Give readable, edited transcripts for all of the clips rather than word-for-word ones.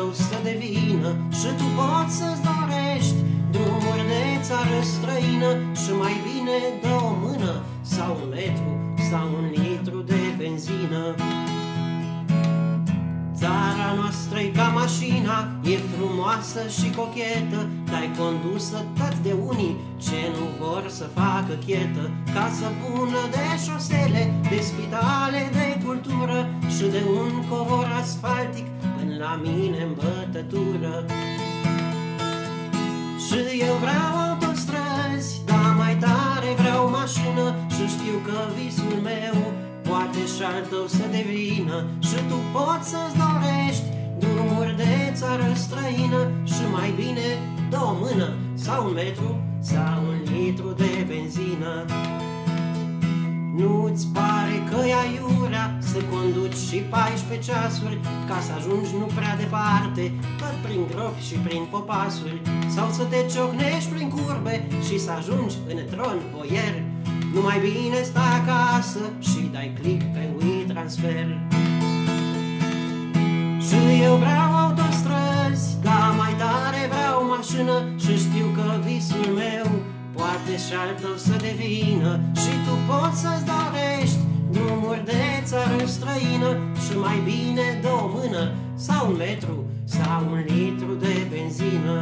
tău să devină și tu poți să-ți dorești drumuri de țară străină și mai bine dă o mână sau un metru sau un litru de benzină. Țara noastră-i ca mașina, e frumoasă și cochetă, dar-i condusă tot de unii ce nu vor să facă chetă, casă bună de șosele, de spitale, de cultură și de un covor asfaltic până la mine în bătătură. Și eu vreau autostrăzi, dar mai tare vreau mașină și știu că visul meu poate și-al tău să devină și tu poți să-ți dorești drumuri de țară străină și mai bine dă o mână sau un metru sau un litru de benzină. Nu-ți pare că e aiurea să conduci și 14 ceasuri ca să ajungi nu prea departe, tot prin gropi și prin popasuri, sau să te ciocnești prin curbe și să ajungi în tron boier? Nu mai bine stai acasă și dai click pe WeTransfer. Și eu vreau autostrăzi, dar mai tare vreau mașină și știu că visul meu poate și-al tău să devină și tu poți să-ți dorești drumuri de țară străină și mai bine dă o mână sau un metru sau un litru de benzină.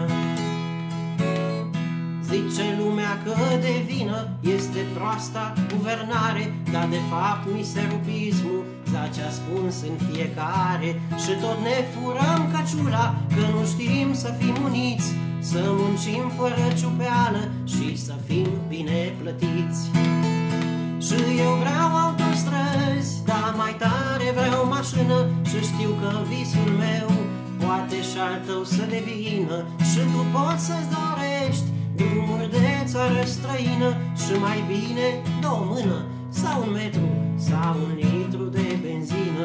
Zice lumea că de vină este proasta guvernare, dar de fapt miserupismul zace ascuns în fiecare. Și tot ne furăm căciula că nu știm să fim uniți, să muncim fără ciupeală și să fim bine plătiți. Și eu vreau autostrăzi, dar mai tare vreau mașină și știu că visul meu poate și-al tău să devină și tu poți să-ți dorești drumuri de țară străină și mai bine dă o mână sau un metru sau un litru de benzină.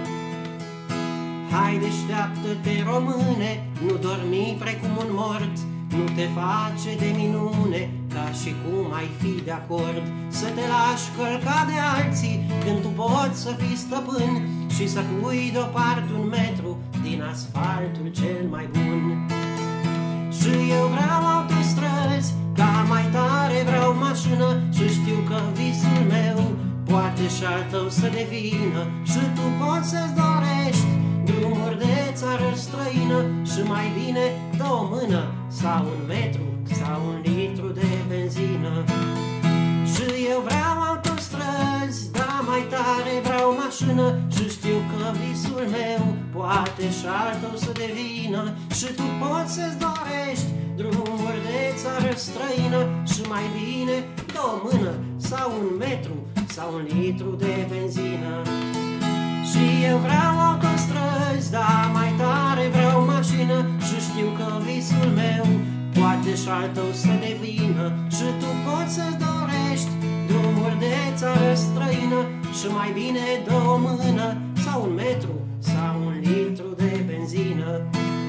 Hai, deșteaptă-te, române, nu dormi precum un mort, nu te face de minune ca și cum ai fi de acord să te lași călca de alții când tu poți să fii stăpân și să pui deoparte un metru din asfaltul cel mai bun. Și eu vreau autostrăzi, dar mai tare vreau mașină și știu că visul meu poate și-al tău să devină și tu poți să-ți dorești drumuri de țară străină și mai bine dă o mână sau un metru sau un litru de benzină. Și eu vreau autostrăzi, dar mai tare vreau mașină și știu că visul meu poate și-al tău să devină și tu poți să-ți dorești drumuri de țară străină și mai bine dă o mână sau un metru sau un litru de benzină. Și eu vreau autostrăzi, dar mai tare vreau mașină și știu că visul meu poate și-al tău să devină și tu poți să-ți dorești drumuri de țară străină și mai bine dă o mână sau un metru sau un litru de benzină.